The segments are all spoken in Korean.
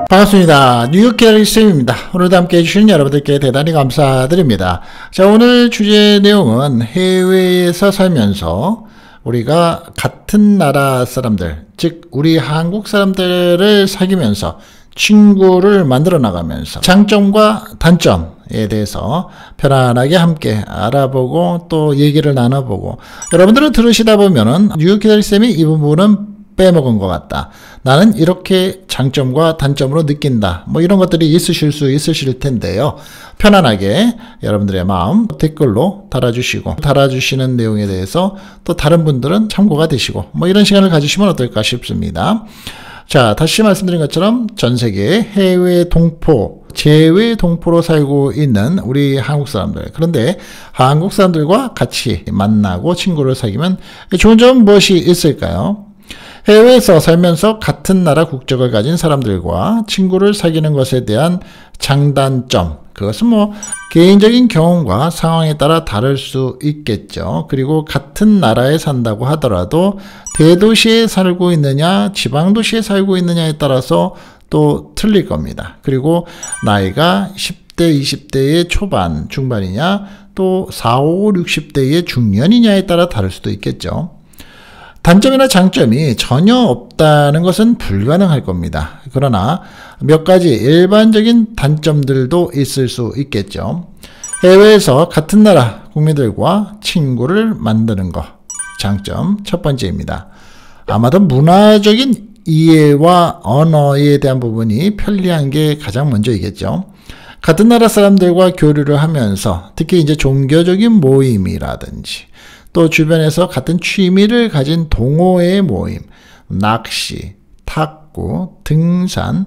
반갑습니다. 뉴욕 기다리쌤입니다. 오늘도 함께 해주신 여러분들께 대단히 감사드립니다. 자, 오늘 주제 내용은 해외에서 살면서 우리가 같은 나라 사람들, 즉 우리 한국 사람들을 사귀면서 친구를 만들어 나가면서 장점과 단점에 대해서 편안하게 함께 알아보고 또 얘기를 나눠보고, 여러분들은 들으시다 보면은 뉴욕 기다리쌤이 이 부분은 빼먹은 것 같다, 나는 이렇게 장점과 단점으로 느낀다, 뭐 이런 것들이 있으실 텐데요. 편안하게 여러분들의 마음 댓글로 달아주시는 내용에 대해서 또 다른 분들은 참고가 되시고, 뭐 이런 시간을 가지시면 어떨까 싶습니다. 자, 다시 말씀드린 것처럼 전 세계 해외 동포, 재외 동포로 살고 있는 우리 한국 사람들, 그런데 한국 사람들과 같이 만나고 친구를 사귀면 좋은 점은 무엇이 있을까요? 해외에서 살면서 같은 나라 국적을 가진 사람들과 친구를 사귀는 것에 대한 장단점, 그것은 뭐 개인적인 경험과 상황에 따라 다를 수 있겠죠. 그리고 같은 나라에 산다고 하더라도 대도시에 살고 있느냐 지방도시에 살고 있느냐에 따라서 또 틀릴 겁니다. 그리고 나이가 10대 20대의 초반 중반이냐 또 40, 60대의 중년이냐에 따라 다를 수도 있겠죠. 단점이나 장점이 전혀 없다는 것은 불가능할 겁니다. 그러나 몇 가지 일반적인 단점들도 있을 수 있겠죠. 해외에서 같은 나라 국민들과 친구를 만드는 것, 장점 첫 번째입니다. 아마도 문화적인 이해와 언어에 대한 부분이 편리한 게 가장 먼저이겠죠. 같은 나라 사람들과 교류를 하면서 특히 이제 종교적인 모임이라든지 또 주변에서 같은 취미를 가진 동호회 모임, 낚시, 탁구, 등산,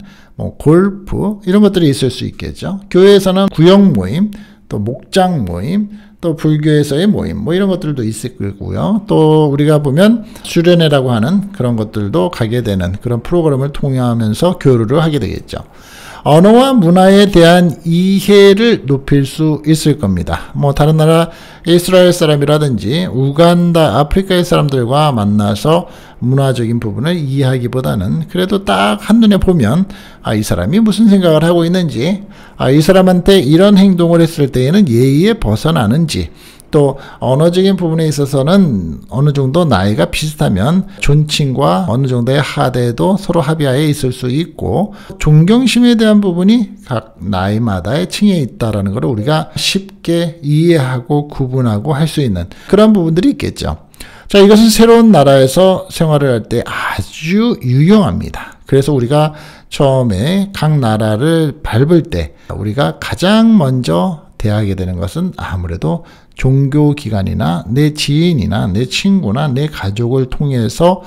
골프 이런 것들이 있을 수 있겠죠. 교회에서는 구역 모임, 또 목장 모임, 또 불교에서의 모임, 뭐 이런 것들도 있을 거고요. 또 우리가 보면 수련회라고 하는 그런 것들도 가게 되는 그런 프로그램을 통해하면서 교류를 하게 되겠죠. 언어와 문화에 대한 이해를 높일 수 있을 겁니다. 뭐 다른 나라 이스라엘 사람이라든지 우간다, 아프리카의 사람들과 만나서 문화적인 부분을 이해하기보다는 그래도 딱 한눈에 보면 이 사람이 무슨 생각을 하고 있는지, 이 사람한테 이런 행동을 했을 때에는 예의에 벗어나는지, 또 언어적인 부분에 있어서는 어느 정도 나이가 비슷하면 존칭과 어느 정도의 하대도 서로 합의하에 있을 수 있고, 존경심에 대한 부분이 각 나이마다의 층에 있다라는 걸 우리가 쉽게 이해하고 구분하고 할 수 있는 그런 부분들이 있겠죠. 자, 이것은 새로운 나라에서 생활을 할 때 아주 유용합니다. 그래서 우리가 처음에 각 나라를 밟을 때 우리가 가장 먼저 대하게 되는 것은 아무래도 종교기관이나 내 지인이나 내 친구나 내 가족을 통해서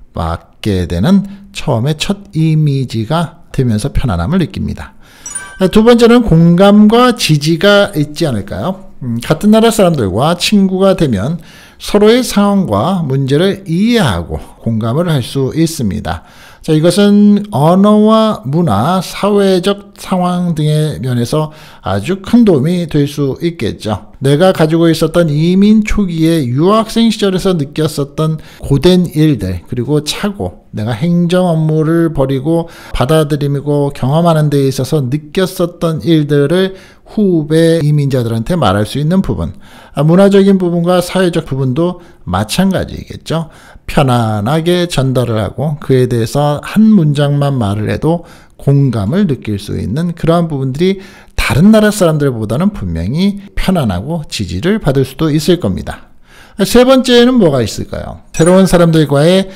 맡게 되는 처음에 첫 이미지가 되면서 편안함을 느낍니다. 두 번째는 공감과 지지가 있지 않을까요? 같은 나라 사람들과 친구가 되면 서로의 상황과 문제를 이해하고 공감을 할 수 있습니다. 자, 이것은 언어와 문화, 사회적 상황 등의 면에서 아주 큰 도움이 될 수 있겠죠. 내가 가지고 있었던 이민 초기에 유학생 시절에서 느꼈었던 고된 일들, 그리고 차고 내가 행정 업무를 벌이고 받아들이고 경험하는 데 있어서 느꼈었던 일들을 후배 이민자들한테 말할 수 있는 부분, 문화적인 부분과 사회적 부분도 마찬가지겠죠. 편안하게 전달을 하고 그에 대해서 한 문장만 말을 해도 공감을 느낄 수 있는 그러한 부분들이 다른 나라 사람들보다는 분명히 편안하고 지지를 받을 수도 있을 겁니다. 세 번째는 뭐가 있을까요? 새로운 사람들과의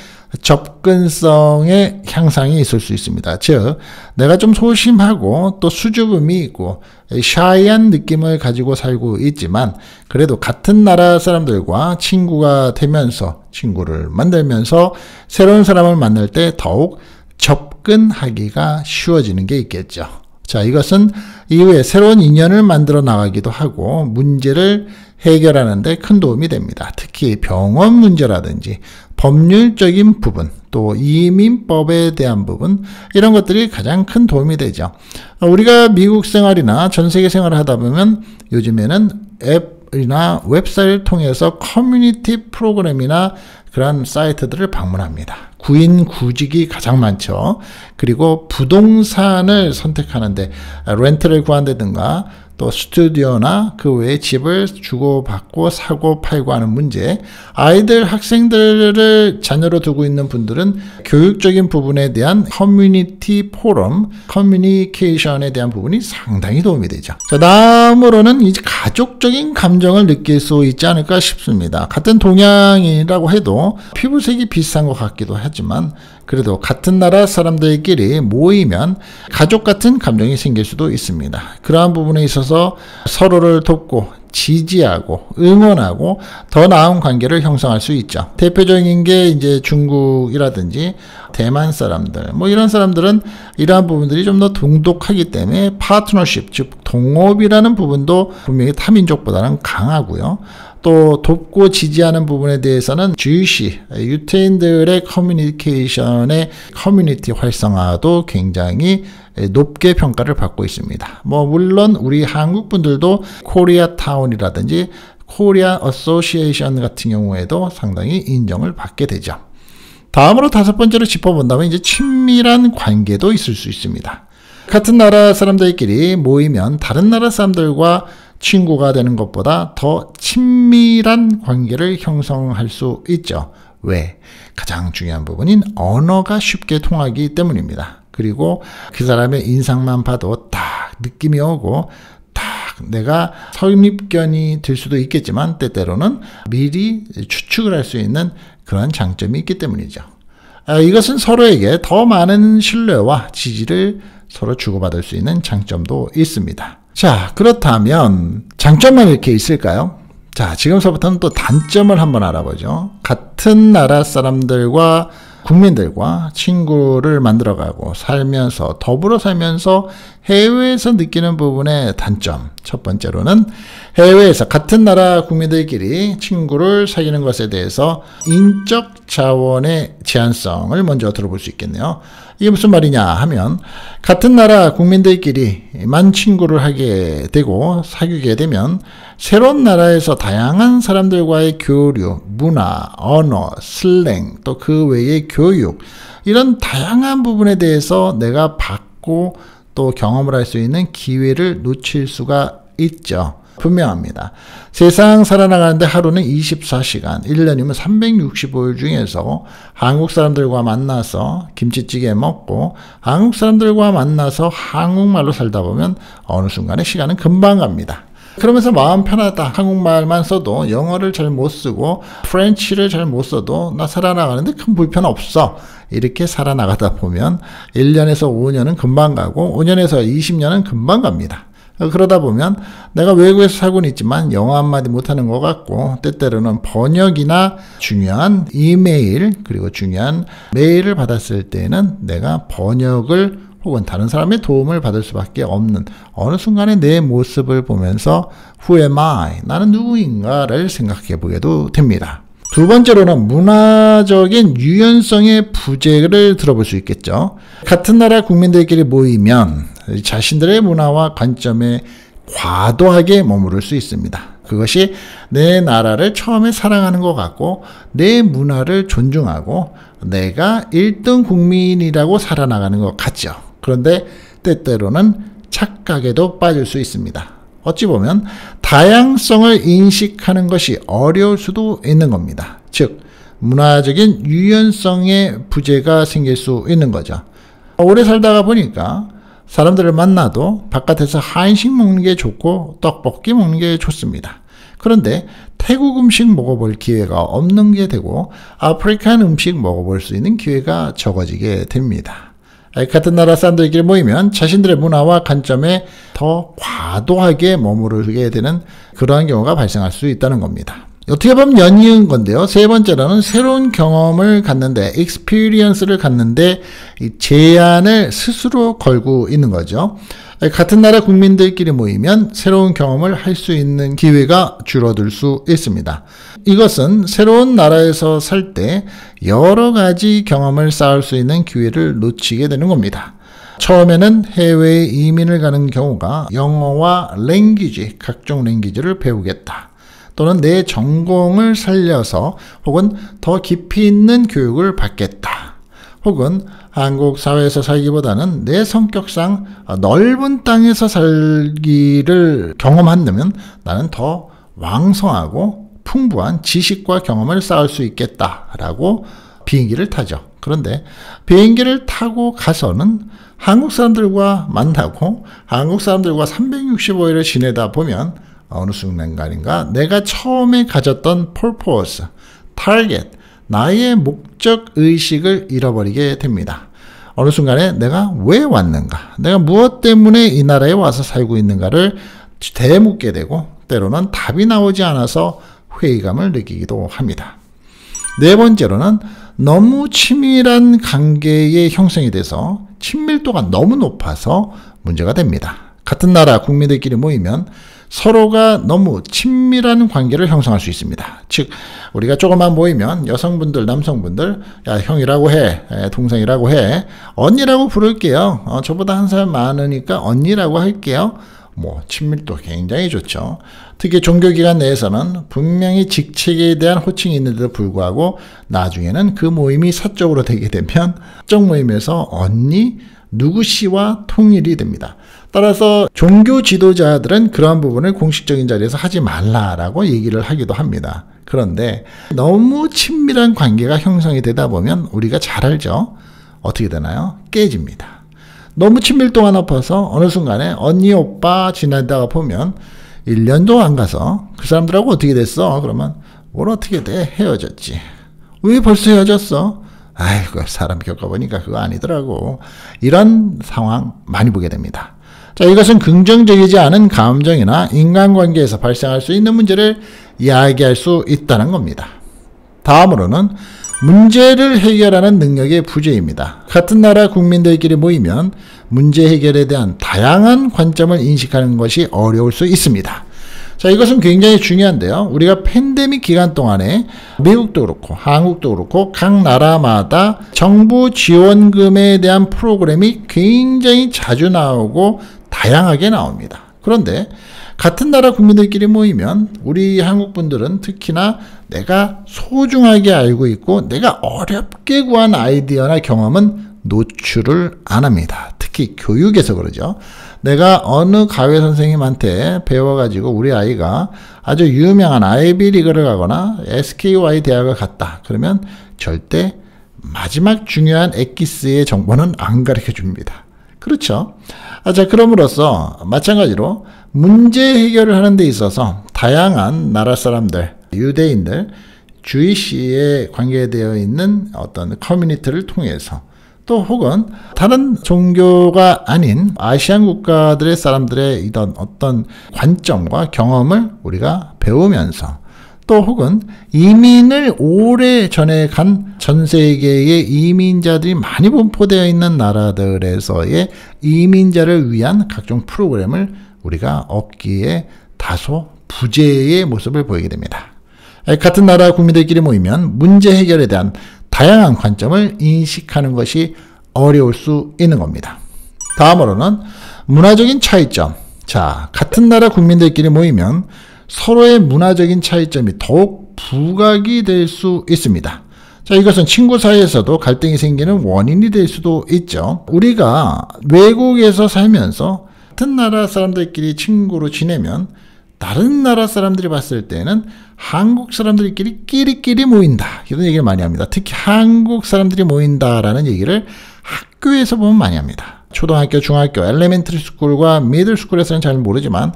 접근성의 향상이 있을 수 있습니다. 즉, 내가 좀 소심하고 또 수줍음이 있고 샤이한 느낌을 가지고 살고 있지만 그래도 같은 나라 사람들과 친구가 되면서 친구를 만들면서 새로운 사람을 만날 때 더욱 접근하기가 쉬워지는 게 있겠죠. 자, 이것은 이후에 새로운 인연을 만들어 나가기도 하고 문제를 해결하는 데 큰 도움이 됩니다. 특히 병원 문제라든지 법률적인 부분, 또 이민법에 대한 부분, 이런 것들이 가장 큰 도움이 되죠. 우리가 미국 생활이나 전 세계 생활을 하다 보면 요즘에는 앱이나 웹사이트를 통해서 커뮤니티 프로그램이나 그런 사이트들을 방문합니다. 구인 구직이 가장 많죠. 그리고 부동산을 선택하는데 렌트를 구한다든가 또 스튜디오나 그 외에 집을 주고받고 사고 팔고 하는 문제, 아이들, 학생들을 자녀로 두고 있는 분들은 교육적인 부분에 대한 커뮤니티 포럼, 커뮤니케이션에 대한 부분이 상당히 도움이 되죠. 자, 다음으로는 이제 가족적인 감정을 느낄 수 있지 않을까 싶습니다. 같은 동양인이라고 해도 피부색이 비슷한 것 같기도 하지만 그래도 같은 나라 사람들끼리 모이면 가족 같은 감정이 생길 수도 있습니다. 그러한 부분에 있어서 서로를 돕고 지지하고 응원하고 더 나은 관계를 형성할 수 있죠. 대표적인 게 이제 중국이라든지 대만 사람들, 뭐 이런 사람들은 이러한 부분들이 좀 더 동독하기 때문에 파트너십, 즉 동업이라는 부분도 분명히 타민족보다는 강하고요. 또 돕고 지지하는 부분에 대해서는 주시, 유태인들의 커뮤니케이션의 커뮤니티 활성화도 굉장히 높게 평가를 받고 있습니다. 뭐 물론 우리 한국 분들도 코리아타운이라든지 코리아 어소시에이션 같은 경우에도 상당히 인정을 받게 되죠. 다음으로 다섯 번째로 짚어본다면 이제 친밀한 관계도 있을 수 있습니다. 같은 나라 사람들끼리 모이면 다른 나라 사람들과 친구가 되는 것보다 더 친밀한 관계를 형성할 수 있죠. 왜? 가장 중요한 부분인 언어가 쉽게 통하기 때문입니다. 그리고 그 사람의 인상만 봐도 딱 느낌이 오고 딱 내가 선입견이 될 수도 있겠지만 때때로는 미리 추측을 할 수 있는 그런 장점이 있기 때문이죠. 이것은 서로에게 더 많은 신뢰와 지지를 서로 주고받을 수 있는 장점도 있습니다. 자, 그렇다면 장점만 이렇게 있을까요? 자, 지금서부터는 또 단점을 한번 알아보죠. 같은 나라 사람들과 국민들과 친구를 만들어가고 살면서 더불어 살면서 해외에서 느끼는 부분의 단점. 첫 번째로는 해외에서 같은 나라 국민들끼리 친구를 사귀는 것에 대해서 인적 자원의 제한성을 먼저 들어볼 수 있겠네요. 이게 무슨 말이냐 하면 같은 나라 국민들끼리만 친구를 하게 되고 사귀게 되면 새로운 나라에서 다양한 사람들과의 교류, 문화, 언어, 슬랭, 또 그 외의 교육 이런 다양한 부분에 대해서 내가 받고 또 경험을 할 수 있는 기회를 놓칠 수가 있죠. 분명합니다. 세상 살아나가는데 하루는 24시간, 1년이면 365일 중에서 한국 사람들과 만나서 김치찌개 먹고 한국 사람들과 만나서 한국말로 살다 보면 어느 순간에 시간은 금방 갑니다. 그러면서 마음 편하다. 한국말만 써도 영어를 잘 못 쓰고 프렌치를 잘 못 써도 나 살아나가는데 큰 불편 없어. 이렇게 살아나가다 보면 1년에서 5년은 금방 가고 5년에서 20년은 금방 갑니다. 그러다 보면 내가 외국에서 살고는 있지만 영어 한마디 못하는 것 같고 때때로는 번역이나 중요한 이메일 그리고 중요한 메일을 받았을 때는 내가 번역을 혹은 다른 사람의 도움을 받을 수밖에 없는 어느 순간에 내 모습을 보면서 Who am I? 나는 누구인가를 생각해 보게도 됩니다. 두 번째로는 문화적인 유연성의 부재를 들어볼 수 있겠죠. 같은 나라 국민들끼리 모이면 자신들의 문화와 관점에 과도하게 머무를 수 있습니다. 그것이 내 나라를 처음에 사랑하는 것 같고 내 문화를 존중하고 내가 1등 국민이라고 살아나가는 것 같죠. 그런데 때때로는 착각에도 빠질 수 있습니다. 어찌 보면 다양성을 인식하는 것이 어려울 수도 있는 겁니다. 즉 문화적인 유연성의 부재가 생길 수 있는 거죠. 오래 살다가 보니까 사람들을 만나도 바깥에서 한식 먹는 게 좋고 떡볶이 먹는 게 좋습니다. 그런데 태국 음식 먹어볼 기회가 없는 게 되고 아프리칸 음식 먹어볼 수 있는 기회가 적어지게 됩니다. 같은 나라 사람들끼리 모이면 자신들의 문화와 관점에 더 과도하게 머무르게 되는 그러한 경우가 발생할 수 있다는 겁니다. 어떻게 보면 연이은 건데요. 세 번째로는 새로운 경험을 갖는데, experience를 갖는데 제한을 스스로 걸고 있는 거죠. 같은 나라 국민들끼리 모이면 새로운 경험을 할 수 있는 기회가 줄어들 수 있습니다. 이것은 새로운 나라에서 살 때 여러 가지 경험을 쌓을 수 있는 기회를 놓치게 되는 겁니다. 처음에는 해외에 이민을 가는 경우가 영어와 랭귀지, 각종 랭귀지를 배우겠다. 또는 내 전공을 살려서 혹은 더 깊이 있는 교육을 받겠다. 혹은 한국 사회에서 살기보다는 내 성격상 넓은 땅에서 살기를 경험한다면 나는 더 왕성하고 풍부한 지식과 경험을 쌓을 수 있겠다라고 비행기를 타죠. 그런데 비행기를 타고 가서는 한국 사람들과 만나고 한국 사람들과 365일을 지내다 보면 어느 순간인가 내가 처음에 가졌던 purpose, target, 나의 목적의식을 잃어버리게 됩니다. 어느 순간에 내가 왜 왔는가, 내가 무엇 때문에 이 나라에 와서 살고 있는가를 되묻게 되고 때로는 답이 나오지 않아서 회의감을 느끼기도 합니다. 네 번째로는 너무 치밀한 관계의 형성이 돼서 친밀도가 너무 높아서 문제가 됩니다. 같은 나라 국민들끼리 모이면 서로가 너무 친밀한 관계를 형성할 수 있습니다. 즉 우리가 조금만 모이면 여성분들, 남성분들 야 형이라고 해, 동생이라고 해, 언니라고 부를게요. 저보다 한 살 많으니까 언니라고 할게요. 뭐 친밀도 굉장히 좋죠. 특히 종교기관 내에서는 분명히 직책에 대한 호칭이 있는데도 불구하고 나중에는 그 모임이 사적으로 되게 되면 사적 모임에서 언니 누구씨와 통일이 됩니다. 따라서 종교 지도자들은 그러한 부분을 공식적인 자리에서 하지 말라라고 얘기를 하기도 합니다. 그런데 너무 친밀한 관계가 형성이 되다 보면 우리가 잘 알죠. 어떻게 되나요? 깨집니다. 너무 친밀도가 높아서 어느 순간에 언니 오빠 지나다가 보면 1년도 안 가서 그 사람들하고 어떻게 됐어? 그러면 뭘 어떻게 돼? 헤어졌지. 왜 벌써 헤어졌어? 아이고 사람 겪어보니까 그거 아니더라고. 이런 상황 많이 보게 됩니다. 자, 이것은 긍정적이지 않은 감정이나 인간관계에서 발생할 수 있는 문제를 이야기할 수 있다는 겁니다. 다음으로는 문제를 해결하는 능력의 부재입니다. 같은 나라 국민들끼리 모이면 문제 해결에 대한 다양한 관점을 인식하는 것이 어려울 수 있습니다. 자, 이것은 굉장히 중요한데요. 우리가 팬데믹 기간 동안에 미국도 그렇고 한국도 그렇고 각 나라마다 정부 지원금에 대한 프로그램이 굉장히 자주 나오고 다양하게 나옵니다. 그런데 같은 나라 국민들끼리 모이면 우리 한국 분들은 특히나 내가 소중하게 알고 있고 내가 어렵게 구한 아이디어나 경험은 노출을 안 합니다. 특히 교육에서 그러죠. 내가 어느 가외 선생님한테 배워가지고 우리 아이가 아주 유명한 아이비리그를 가거나 SKY 대학을 갔다. 그러면 절대 마지막 중요한 엑기스의 정보는 안 가르쳐 줍니다. 그렇죠. 자, 그럼으로써 마찬가지로 문제 해결을 하는 데 있어서 다양한 나라 사람들, 유대인들, 주이시에 관계되어 있는 어떤 커뮤니티를 통해서 또 혹은 다른 종교가 아닌 아시안 국가들의 사람들의 이런 어떤 관점과 경험을 우리가 배우면서 또 혹은 이민을 오래 전에 간 전 세계의 이민자들이 많이 분포되어 있는 나라들에서의 이민자를 위한 각종 프로그램을 우리가 얻기에 다소 부재의 모습을 보이게 됩니다. 같은 나라 국민들끼리 모이면 문제 해결에 대한 다양한 관점을 인식하는 것이 어려울 수 있는 겁니다. 다음으로는 문화적인 차이점. 자, 같은 나라 국민들끼리 모이면 서로의 문화적인 차이점이 더욱 부각이 될 수 있습니다. 자, 이것은 친구 사이에서도 갈등이 생기는 원인이 될 수도 있죠. 우리가 외국에서 살면서 같은 나라 사람들끼리 친구로 지내면 다른 나라 사람들이 봤을 때는 한국 사람들끼리 끼리끼리 모인다. 이런 얘기를 많이 합니다. 특히 한국 사람들이 모인다라는 얘기를 학교에서 보면 많이 합니다. 초등학교, 중학교, 엘레멘터리 스쿨과 미들 스쿨에서는 잘 모르지만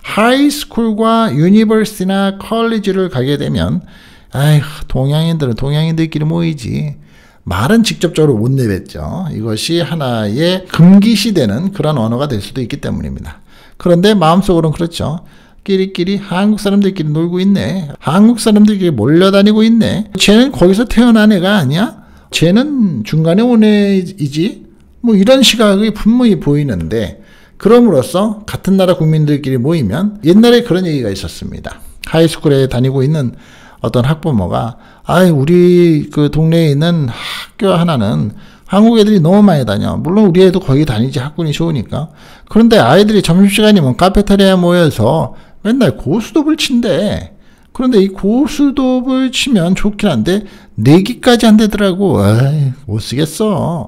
하이스쿨과 유니버시티나 컬리지를 가게 되면 아휴, 동양인들은 동양인들끼리 모이지. 말은 직접적으로 못 내뱉죠. 이것이 하나의 금기시되는 그런 언어가 될 수도 있기 때문입니다. 그런데 마음속으로는 그렇죠. 끼리끼리 한국 사람들끼리 놀고 있네. 한국 사람들끼리 몰려다니고 있네. 쟤는 거기서 태어난 애가 아니야? 쟤는 중간에 온 애이지? 뭐 이런 시각이 분명히 보이는데 그럼으로써 같은 나라 국민들끼리 모이면 옛날에 그런 얘기가 있었습니다. 하이스쿨에 다니고 있는 어떤 학부모가 우리 그 동네에 있는 학교 하나는 한국 애들이 너무 많이 다녀. 물론 우리 애도 거기 다니지 학군이 좋으니까. 그런데 아이들이 점심시간이면 카페테리아에 모여서 맨날 고스톱을 친대. 그런데 이 고스톱을 치면 좋긴 한데 내기까지 한대더라고. 못 쓰겠어.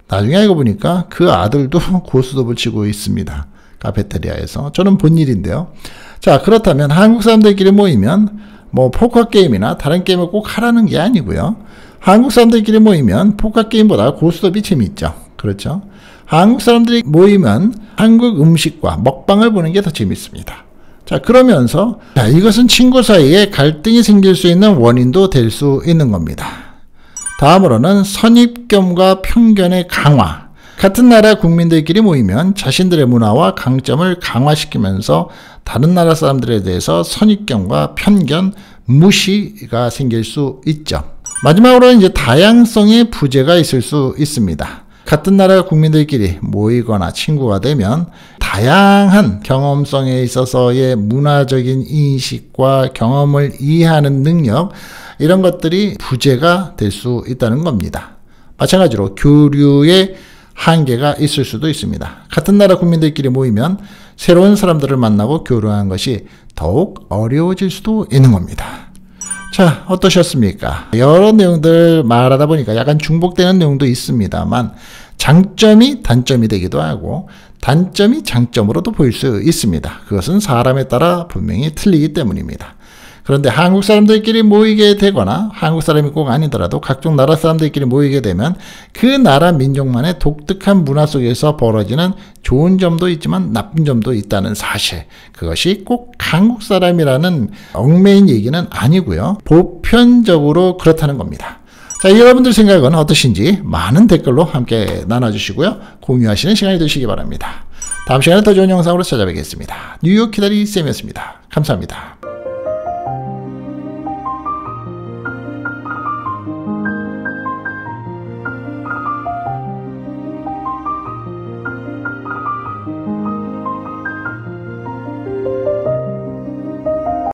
나중에 알고 보니까 그 아들도 고스톱을 치고 있습니다. 카페테리아에서. 저는 본 일인데요. 자, 그렇다면 한국 사람들끼리 모이면 뭐 포커 게임이나 다른 게임을 꼭 하라는 게 아니고요. 한국 사람들끼리 모이면 포커 게임보다 고스톱이 재미있죠. 그렇죠? 한국 사람들이 모이면 한국 음식과 먹방을 보는 게 더 재밌습니다. 자, 그러면서 이것은 친구 사이에 갈등이 생길 수 있는 원인도 될 수 있는 겁니다. 다음으로는 선입견과 편견의 강화. 같은 나라 국민들끼리 모이면 자신들의 문화와 강점을 강화시키면서 다른 나라 사람들에 대해서 선입견과 편견, 무시가 생길 수 있죠. 마지막으로 이제 다양성의 부재가 있을 수 있습니다. 같은 나라 국민들끼리 모이거나 친구가 되면 다양한 경험성에 있어서의 문화적인 인식과 경험을 이해하는 능력, 이런 것들이 부재가 될 수 있다는 겁니다. 마찬가지로 교류의 한계가 있을 수도 있습니다. 같은 나라 국민들끼리 모이면 새로운 사람들을 만나고 교류하는 것이 더욱 어려워질 수도 있는 겁니다. 자, 어떠셨습니까? 여러 내용들 말하다 보니까 약간 중복되는 내용도 있습니다만 장점이 단점이 되기도 하고 단점이 장점으로도 보일 수 있습니다. 그것은 사람에 따라 분명히 틀리기 때문입니다. 그런데 한국 사람들끼리 모이게 되거나 한국 사람이 꼭 아니더라도 각종 나라 사람들끼리 모이게 되면 그 나라 민족만의 독특한 문화 속에서 벌어지는 좋은 점도 있지만 나쁜 점도 있다는 사실, 그것이 꼭 한국 사람이라는 얽매인 얘기는 아니고요. 보편적으로 그렇다는 겁니다. 자, 여러분들 생각은 어떠신지 많은 댓글로 함께 나눠주시고요. 공유하시는 시간이 되시기 바랍니다. 다음 시간에 더 좋은 영상으로 찾아뵙겠습니다. 뉴욕 기다리 쌤이었습니다. 감사합니다.